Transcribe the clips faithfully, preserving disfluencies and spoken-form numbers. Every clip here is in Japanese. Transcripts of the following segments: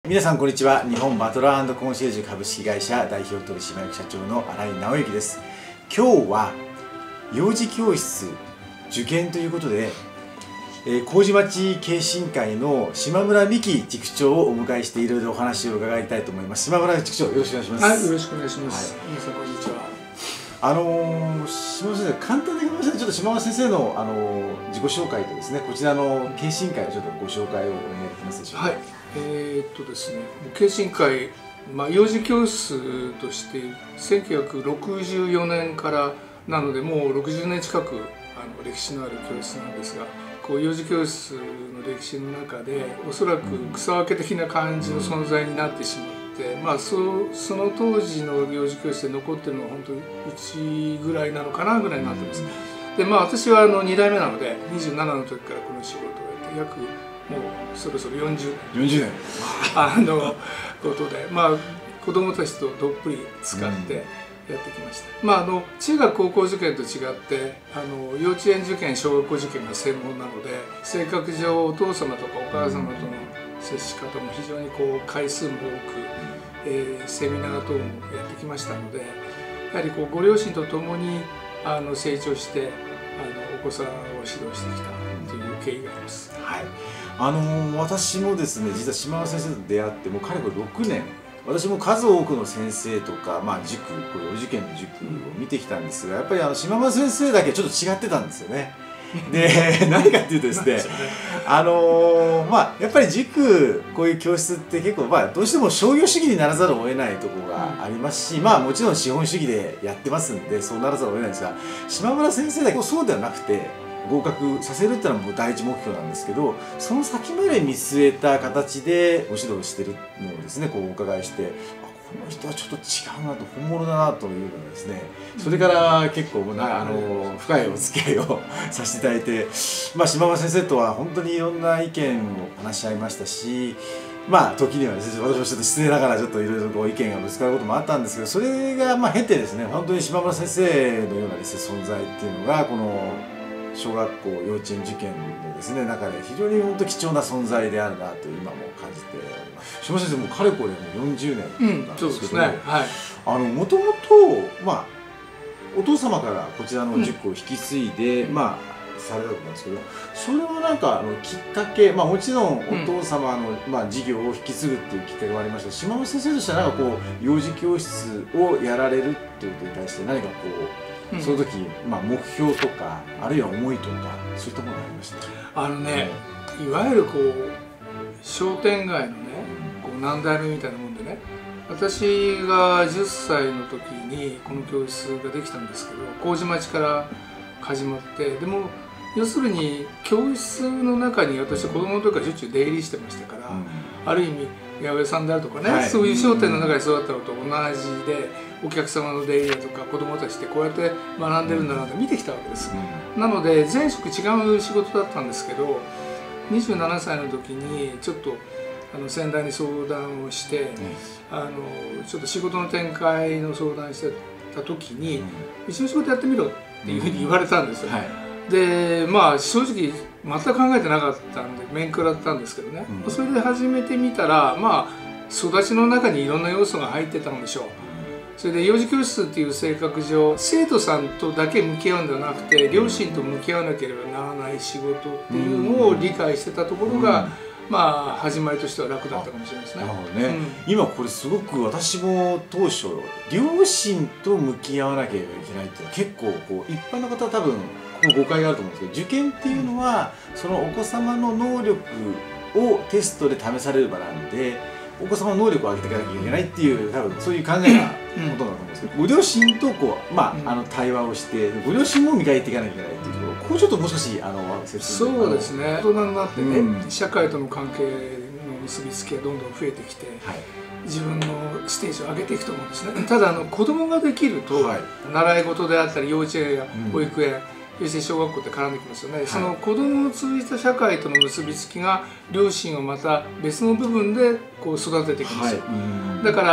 皆さんこんにちは。日本バトラー&コンシェルジュ株式会社代表取締役社長の新井直之です。今日は幼児教室受験ということで、えー、麹町慶心会の島村美希塾長をお迎えしていろいろお話を伺いたいと思います。島村塾長、よろしくお願いします。 はい、よろしくお願いします。はい、皆さんこんにちは。 あのー、島村先生、簡単でごめんなさい。ちょっと島村先生の、あのー、自己紹介とですね、こちらの慶心会をちょっとご紹介をお願いできますでしょうか。 はい、えー、っとですね、慶心会、まあ、幼児教室としてせんきゅうひゃくろくじゅうよねんからなので、もうろくじゅうねん近くあの歴史のある教室なんですが、こう幼児教室の歴史の中でおそらく草分け的な感じの存在になってしまって、まあ、そ, その当時の幼児教室で残ってるのは本当にうちぐらいなのかなぐらいになってます。で、まあ、私はあのに代目なのでにじゅうななの時からこの仕事をやって約もうそろそろよんじゅうねんよんじゅうねんあのことで、まあ、子どもたちとどっぷり使ってやってきました。うん、まあ、あの中学高校受験と違ってあの幼稚園受験小学校受験が専門なので、性格上お父様とかお母様との接し方も非常にこう回数も多く、えー、セミナー等もやってきましたので、やはりこうご両親と共にあの成長してあのお子さんを指導してきたという経緯があります。 はい、あのー、私もですね、実は島村先生と出会ってもうかれこれろくねん、私も数多くの先生とか、まあ、塾、これお受験の塾を見てきたんですが、やっぱりあの島村先生だけちょっと違ってたんですよね。で、何かっていうとですね、あのー、まあやっぱり塾、こういう教室って結構、まあ、どうしても商業主義にならざるを得ないところがありますし、まあもちろん資本主義でやってますんでそうならざるを得ないんですが、島村先生だけそうではなくて、合格させるっていうのはもう第一目標なんですけど、その先まで見据えた形でご指導してるのをですね、こうお伺いして、この人はちょっと違うなと、本物だなというのがですね、それから結構なあの深いお付き合いをさせていただいて、まあ、島村先生とは本当にいろんな意見を話し合いましたし、まあ時にはですね、私もちょっと失礼ながらちょっといろいろこう意見がぶつかることもあったんですけど、それがまあ経てですね、本当に島村先生のようなですね存在っていうのがこの小学校幼稚園受験のですね中で非常に本当貴重な存在であるなと今も感じております。島先生もかれこれもうよんじゅうねんなんですけど、もともとまあお父様からこちらの塾を引き継いで、うん、まあされたと思うんですけど、それはなんかあのきっかけ、まあもちろんお父様の、うん、まあ事業を引き継ぐっていうきっかけもありましたし、島村先生としてはなんかこう幼児教室をやられるっていうことに対して何かこう、うん、その時、まあ、目標とかあるいは思いとかそういったものがありました。 あのね、うん、いわゆるこう商店街のね、こう何代目みたいなもんでね、私がじゅっさいの時にこの教室ができたんですけど、麹町から始まって、でも要するに教室の中に私は子供の時からしょっちゅう出入りしてましたから、うん、ある意味八百屋さんであるとかね、はい、そういう商店の中で育ったのと同じで、お客様の出入りとか子どもたちってこうやって学んでるんだなって見てきたわけです。うん、なので前職違う仕事だったんですけど、にじゅうななさいの時にちょっとあの先代に相談をして、うん、あのちょっと仕事の展開の相談してた時に、うん、一緒に仕事やってみろっていうふうに言われたんですよ。うん、はい、でまあ正直全く考えてなかったんで面食らったんですけどね、うん、それで始めてみたら、まあ育ちの中にいろんな要素が入ってたのでしょう。それで幼児教室っていう性格上、生徒さんとだけ向き合うんではなくて両親と向き合わなければならない仕事っていうのを理解してたところが、うん、まあ始まりとしては楽だったかもしれないですね。 なるほどね。うん、今これすごく私も当初両親と向き合わなければいけないっていうのは結構こう一般の方は多分誤解があると思うんですけど、受験っていうのはそのお子様の能力をテストで試される場なんで、お子様の能力を上げていかなきゃいけないっていう多分そういう考えがことだと思うんですけど、ご両親とこう、まあ、あの対話をしてご両親も磨いていかなきゃいけないっていうところ、こうちょっともう少しあの説明そうですね。大人になってね、うん、社会との関係の結びつきがどんどん増えてきて、はい、自分のステージを上げていくと思うんですね。ただあの子供ができると、はい、習い事であったり幼稚園や保育園、うん、そして小学校って絡んできますよね。はい、その子供を通じた社会との結びつきが両親をまた別の部分でこう育てていくんですよ。はい、だから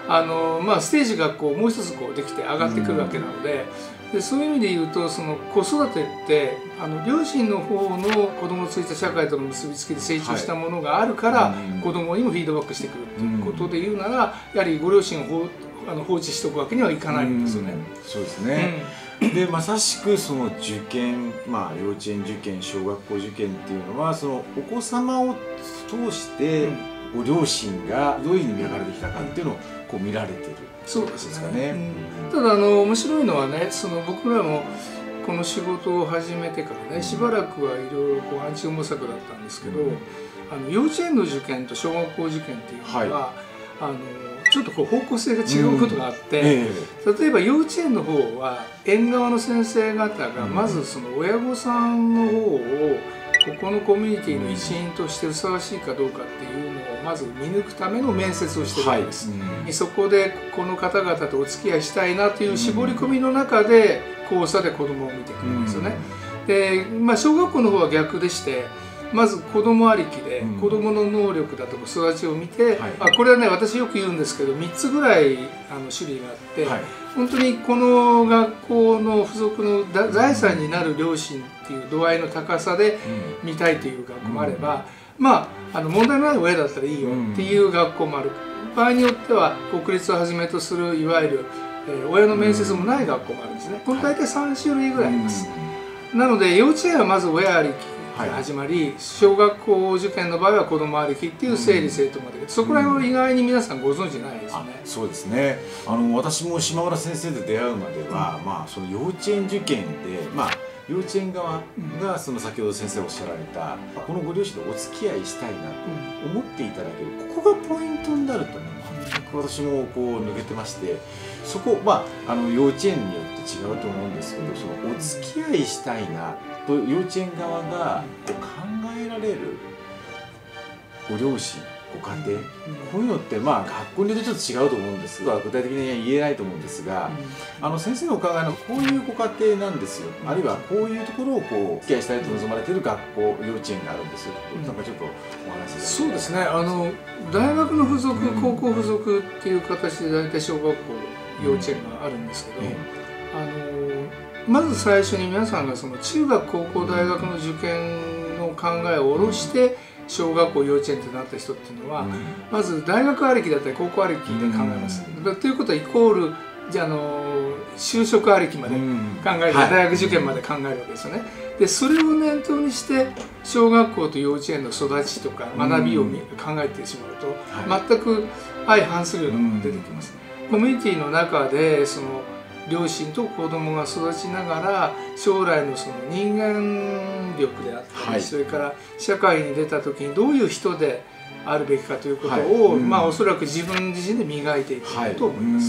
あの、まあ、ステージがこうもう一つこうできて上がってくるわけなので、でそういう意味で言うとその子育てってあの両親の方の子供のついた社会との結びつきで成長したものがあるから、はい、子供にもフィードバックしてくるということで言うなら、やはりご両親を放あの放置しておくわけにはいかないんですよね。 そうですね、うん、でまさしくその受験、まあ、幼稚園受験小学校受験っていうのはそのお子様を通してご両親がどういうふうに磨かれてきたかっていうのをこう見られてる。 そうですね、うん、ただあの面白いのはね、その僕らもこの仕事を始めてからねしばらくはいろいろこう暗中模索だったんですけど、うん、あの幼稚園の受験と小学校受験っていうのは、はい、あのちょっとこう方向性が違うことがあって、うんえー、例えば幼稚園の方は園側の先生方がまずその親御さんの方をここのコミュニティの一員としてふさわしいかどうかっていうのをまず見抜くための面接をしてるんです、はいうん、そこでこの方々とお付き合いしたいなという絞り込みの中で交差で子供を見てくるんですよね。で、まあ、小学校の方は逆でしてまず子供ありきで子供の能力だとか育ちを見て、うんあこれはね私よく言うんですけどみっつぐらいあの種類があって、はい、本当にこの学校の付属の財産になる両親っていう度合いの高さで見たいという学校もあれば、うん、まああの問題のない親だったらいいよっていう学校もある。場合によっては国立をはじめとするいわゆる、えー、親の面接もない学校もあるんですね。これ大体さん種類ぐらいあります。うん、なので幼稚園はまず親ありき始まり、はい、小学校受験の場合は子供ありきっていう整理整頓まで、うん、そこら辺は意外に皆さんご存知ないですね。 そうですね。あの私も島村先生と出会うまでは、うん、まあその幼稚園受験で、まあ幼稚園側がその先ほど先生おっしゃられた、うん、このご両親とお付き合いしたいなと思っていただける、ここがポイントになるとね、全く私もこう抜けてまして、そこまああの幼稚園によって違うと思うんですけど、そのお付き合いしたいなと幼稚園側がこう考えられるご両親ご家庭、こういうのってまあ学校によってちょっと違うと思うんですが具体的には言えないと思うんですが、あの先生のお考えのこういうご家庭なんですよ、あるいはこういうところをこうお付き合いしたいと望まれている学校幼稚園があるんですよ、なんかちょっとお話しいただけますか。 そうですね、あの大学の付属、高校付属っていう形で大体小学校幼稚園があるんですけど、あのまず最初に皆さんがその中学高校大学の受験の考えを下ろして小学校幼稚園ってなった人っていうのは、うん、まず大学ありきだったり高校ありきで考えます。うん、ということはイコールじゃあの就職ありきまで考える、うん、大学受験まで考えるわけですよね。でそれを念頭にして小学校と幼稚園の育ちとか学びを考えてしまうと、うん、全く相反するようなのが出てきます。うん、コミュニティの中でその両親と子供が育ちながら将来のその人間力であったり、はい、それから社会に出た時にどういう人であるべきかということを、はいうん、まあおそらく自分自身で磨いていくと思います。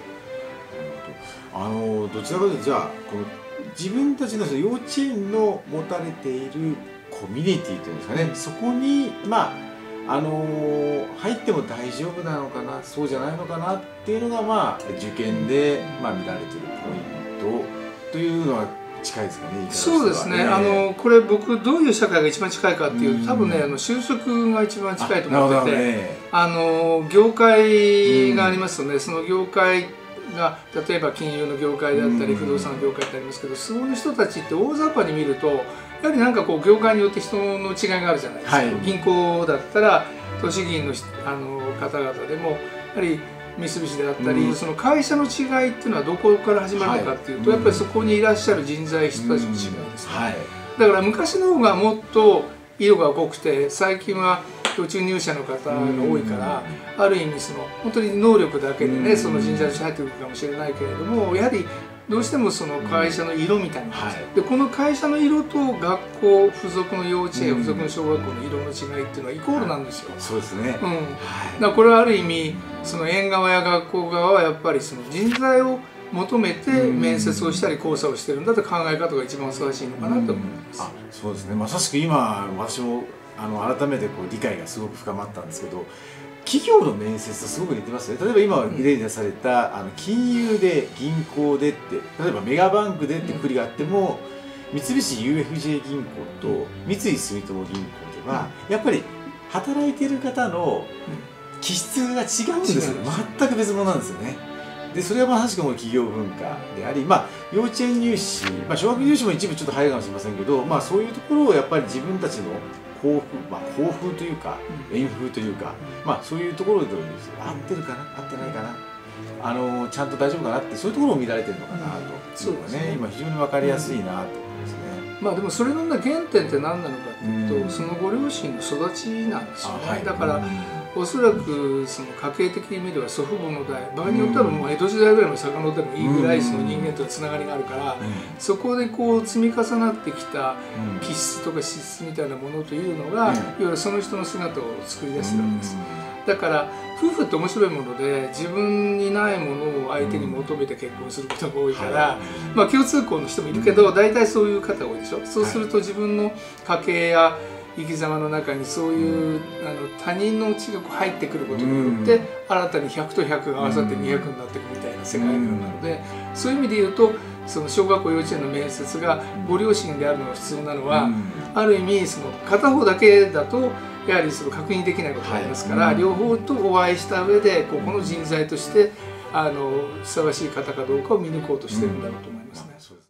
はい、あのどちらかというとじゃあこの自分たちの幼稚園の持たれているコミュニティというんですかね、うん、そこにまああのー、入っても大丈夫なのかなそうじゃないのかなっていうのが、まあ、受験で、まあ、見られてるポイントというのは近いですかね。 そうですね、あのこれ僕どういう社会が一番近いかっていうと、多分ねあの就職が一番近いと思ってて、ね、あの業界がありますよね、その業界が例えば金融の業界であったり不動産の業界ってありますけど、その人たちって大雑把に見るとやはりなんかこう業界によって人の違いがあるじゃないですか。はい、銀行だったら都市銀のあの方々でもやはり三菱であったり、うん、その会社の違いっていうのはどこから始まるのかっていうと、はい、やっぱりそこにいらっしゃる人材人たちの違いですね。うんはい、だから昔の方がもっと色が濃くて最近は途中入社の方が多いから、うん、ある意味その本当に能力だけでね、うん、その人材として入ってくるかもしれないけれども、やはりどうしてもその会社の色みたいな、はい、でこの会社の色と学校付属の幼稚園、うん、付属の小学校の色の違いっていうのはイコールなんですよ。 そうですね、 うん、はい、だからこれはある意味その園側や学校側はやっぱりその人材を求めて面接をしたり交差をしてるんだという考え方が一番ふさわしいのかなと思います。 あ、そうですね、まさしく今私もあの改めてこう理解がすごく深まったんですけど、企業の面接とすごく似てますね。例えば今例に出された、うん、あの金融で銀行でって例えばメガバンクでってくくりがあっても、うん、三菱 ユーエフジェー 銀行と三井住友銀行では、うん、やっぱり働いている方の気質が違うんですよ。全く別物なんですよね。でそれはまさしくもう企業文化であり、まあ、幼稚園入試、まあ、小学入試も一部ちょっと入るかもしれませんけど、まあ、そういうところをやっぱり自分たちの校風、まあ、校風というか園風というか、まあ、そういうところで合ってるかな合ってないかな、あのちゃんと大丈夫かなってそういうところを見られてるのかなと、うん、そうですね、今非常に分かりやすいなと思いますね。 まあでもそれの原点って何なのかっていうと、うん、そのご両親の育ちなんですよね。はい、だから、うんおそらくその家系的に見れば祖父母の代場合によってはもう江戸時代ぐらいの遡ってもいいぐらいその人間とのつながりがあるからそこでこう積み重なってきた気質とか資質みたいなものというのがいわゆるその人の姿を作り出してるわけです。だから夫婦って面白いもので自分にないものを相手に求めて結婚することが多いからまあ共通項の人もいるけど大体そういう方が多いでしょ。そうすると自分の家系や生き様の中にそういうあの他人の血が入ってくることによって新たにひゃくとひゃくが合わさってにひゃくになっていくみたいな世界観なのでそういう意味で言うとその小学校幼稚園の面接がご両親であるのが普通なのはある意味その片方だけだとやはりその確認できないことがありますから両方とお会いした上でここの人材としてあのふさわしい方かどうかを見抜こうとしてるんだろうと思いますね。